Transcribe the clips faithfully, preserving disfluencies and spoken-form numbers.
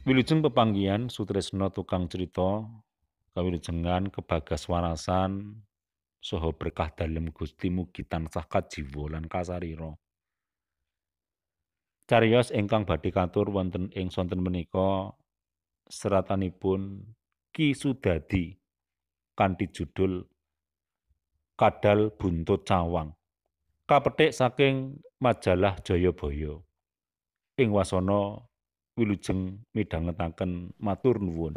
Wilujeng pepanggihan Sutresna tukang crita kawilujengan kebagaswarasan saha berkah dalem Gusti mugi tansah kajiwa lan kasarira. Cariyos ingkang badhe katur wonten ing sonten menika seratanipun Ki Sudadi kanthi judul Kadal Buntut Cawang. Kapethik saking majalah Jayabaya. Ing wasana wilujeng midhangetaken matur nuwun.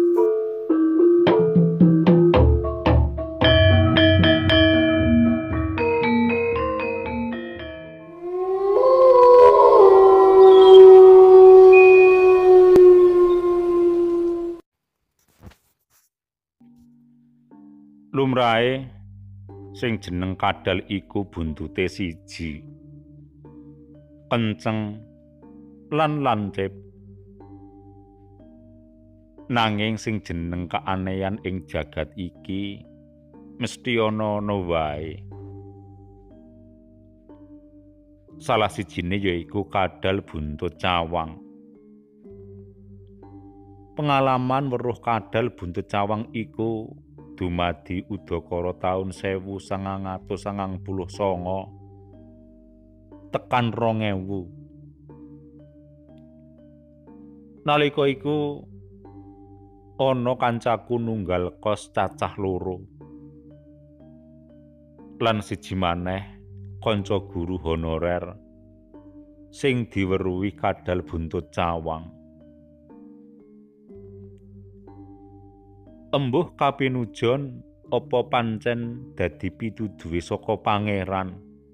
Lumrahe sing jeneng kadal iku buntute siji, kenceng lan lancip. Nanging sing jeneng keanehan ing jagat iki mesti ana-ana wae. Salah sijine yaiku kadal buntut cawang. Pengalaman weruh kadal buntut cawang iku dumadi udakara taun sewu sangang atus sangang puluh sanga tekan rong ewu. Nalika iku ana kancaku nunggal kos cacah loro. Lan siji maneh kanca guru honorer sing diweruhi kadal buntut cawang. Embuh kapinujon apa pancen dadi pituduhe saka pangeran.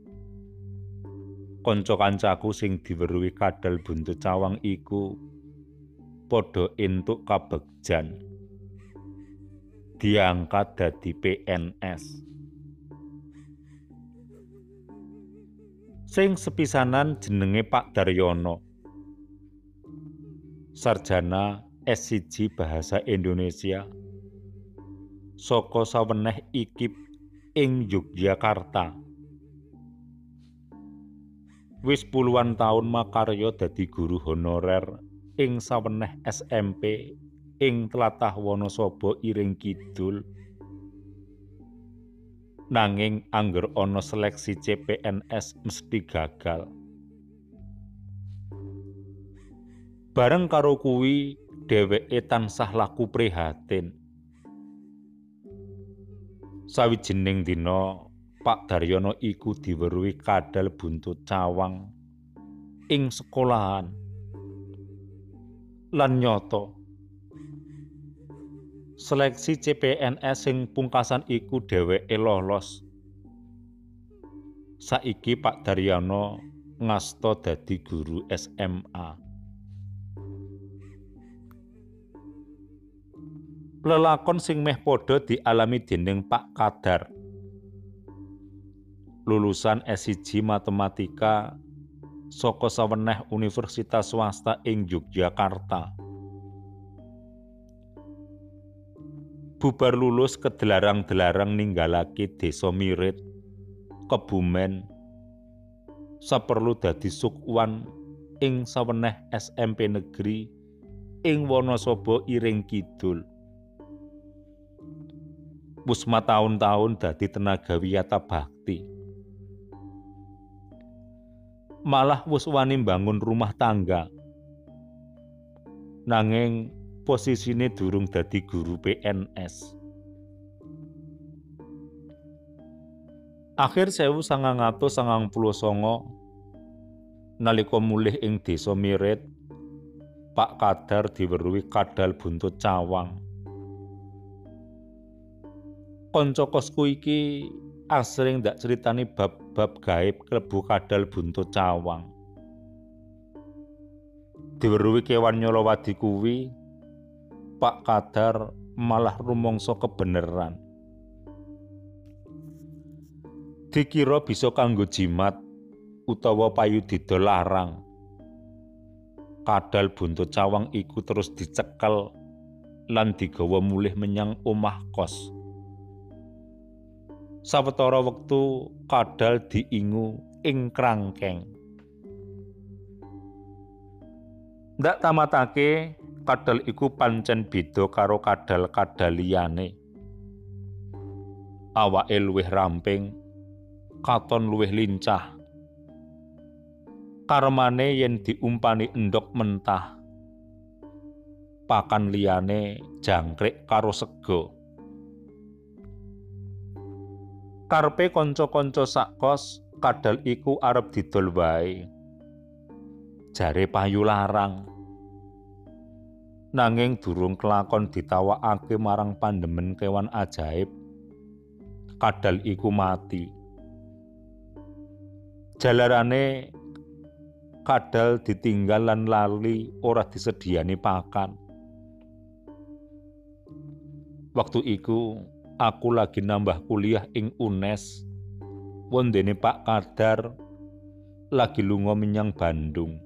Kanca-kancaku sing diweruhi kadal buntut cawang iku padha entuk kabegjan. Diangkat dadi P N S. Sing sepisanan jenenge Pak Daryono. Sarjana S siji Bahasa Indonesia saka saweneh I K I P ing Yogyakarta. Wis puluhan taun makarya dadi guru honorer ing saweneh S M P ing tlatah Wanasaba Iring Kidul. Nanging angger ana seleksi C P N S mesti gagal. Bareng karo kuwi dheweke tansah laku prihatin. Sawijining dina Pak Daryono iku diweruhi kadal buntut cawang ing sekolahan. Lan nyata seleksi C P N S sing pungkasan iku dheweke lolos. Saiki Pak Daryono ngasta dadi guru S M A. Lelakon sing meh padha dialami dening Pak Kadar. Lulusan S siji Matematika saka saweneh universitas swasta ing Yogyakarta. Bubar lulus kedelarang-delarang ninggalake Desa Mirit, Kebumen, saperlu dadi sukwan ing saweneh S M P negeri ing Wanasaba Iring Kidul. Wis mataun-taun dadi tenaga wiyata bakti. Malah wis wani mbangun rumah tangga. Nanging posisine durung dadi guru P N S. Akhir sewu sangang atus sangang puluh sanga nalika mulih ing Desa Mirit, Pak Kadar diweruhi kadal buntut cawang. Kanca kosku iki asring ndak critani bab-bab gaib klebu kadal buntut cawang. Diweruhi kewan nyolowadi kuwi, Pak Kadar malah rumangsa kebeneran. Dikira bisa kanggo jimat utawa payudida larang. Kadal buntut cawang iku terus dicekel lan digawa mulih menyang omah kos. Sawetara wektu kadal diingu ing krangkeng. Ndak tamatake kadal iku pancen beda karo kadal-kadal liyane. Awake luwih ramping, katon luwih lincah. Karmane yen diumpani endhog mentah. Pakan liyane jangkrik karo sega. Karepe kanca-kanca sakos, kadal iku arep didol wae. Jare payu larang. Nanging durung kelakon ditawakake marang pandemen kewan ajaib, kadal iku mati. Jalarane kadal ditinggal lan lali ora disediani pakan. Waktu iku aku lagi nambah kuliah ing U N E S. Wondene Pak Kadar lagi lunga menyang Bandung.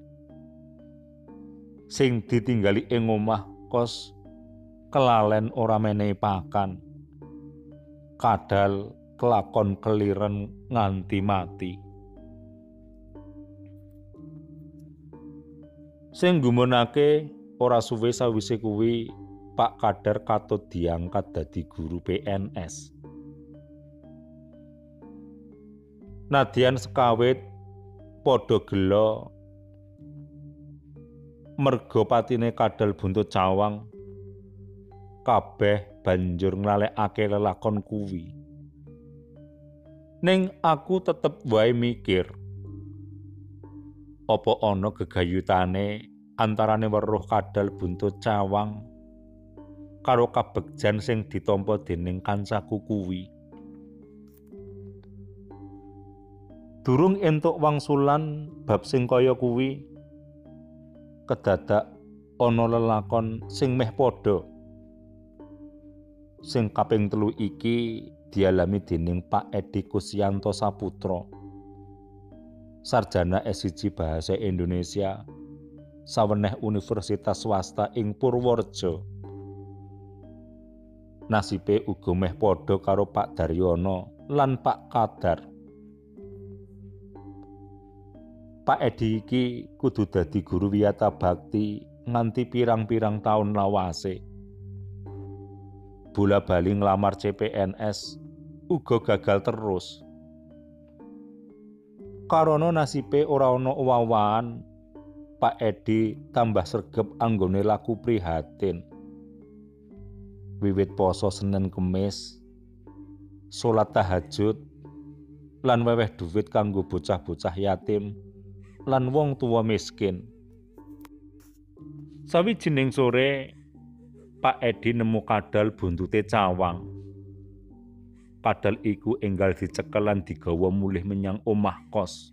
Sing ditinggali ing omah kos kelalen ora menehi pakan. Kadal kelakon keliren nganti mati. Sing gumunake ora suwe sawise kuwi Pak Kadar katut diangkat dadi guru P N S. Nadyan sekawit padha gela merga patine kadal buntut cawang, kabeh banjur nglalekake lelakon kuwi. Ning aku tetep wae mikir, apa ana gegayutane antarane weruh kadal buntut cawang karo kabegjan sing ditampa dening kancaku kuwi. Durung entuk wangsulan bab sing kaya kuwi, kedadak ana lelakon sing meh padha. Sing kaping telu iki dialami dening Pak Edi Kusyanto Saputra, sarjana S siji Basa Indonesia saweneh universitas swasta ing Purworejo. Nasibe uga meh padha karo Pak Daryono lan Pak Kadar. Pak Edi iki kudu dadi guru wiyata bakti nganti pirang-pirang taun lawase. Bola-bali nglamar C P N S uga gagal terus. Karana nasibe ora ana owahan, Pak Edi tambah sregep anggone laku prihatin. Wiwit poso Senin Kemis, salat tahajud, lan weweh dhuwit kanggo bocah-bocah yatim lan wong tuwa miskin. Sawijining sore, Pak Edi nemu kadal buntute cawang. Kadal iku enggal dicekel lan digawa mulih menyang omah kos.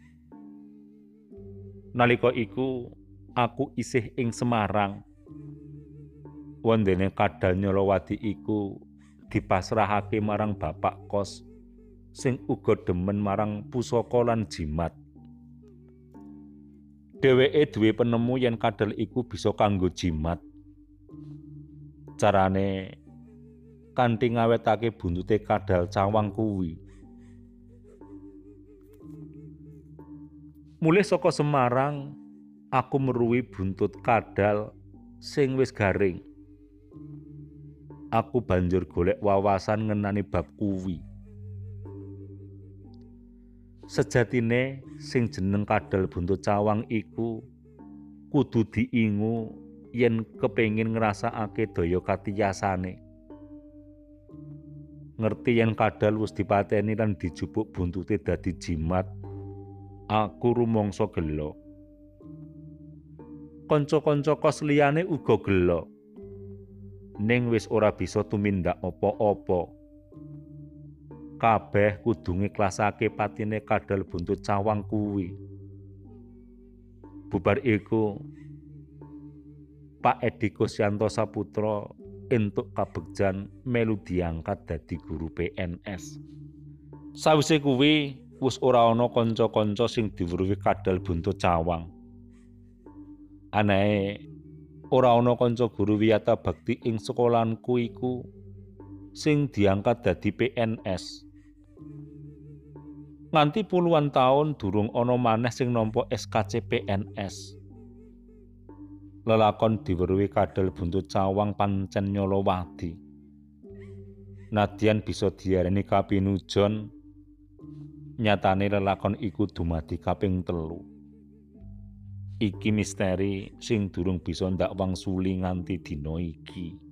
Nalika iku aku isih ing Semarang. Wondene kadal nyolowadi iku dipasrahake marang bapak kos sing uga demen marang pusaka lan jimat. Dheweke duwe penemu yen kadal iku bisa kanggo jimat. Carane kanthi ngawetake buntute kadal cawang kuwi. Mulih saka Semarang, aku meruhi buntut kadal sing wis garing. Aku banjur golek wawasan ngenani bab kuwi. Sejatine sing jeneng kadal buntut cawang iku kudu diingu yen kepengin ngrasakake daya katiyasane. Ngerti yen kadal wis dipateni lan dijupuk buntute dadi jimat, aku rumangsa gela. Kanca-kanca kos liyane uga gela. Ning wis ora bisa tumindak apa-apa. Kabeh kudu ngiklasake patine kadal buntut cawang kuwi. Bubar iku, Pak Edi Kusyanto Saputra entuk kabegjan melu diangkat dadi guru P N S. Sawise kuwi wis ora ana kanca-kanca sing diweruhi kadal buntut cawang. Anae ora ana kanca guru wiyata bakti ing sekolahanku iku sing diangkat dadi P N S. Nganti puluhan taun durung ana maneh sing nampa S K C P N S. lelakon diweruhi kadal buntut cawang pancen nyolowadi. Nadyan bisa diarani kapinujon, nyatane lelakon iku dumadi kaping telu. Iki misteri sing durung bisa ndak wangsuli nganti dina iki.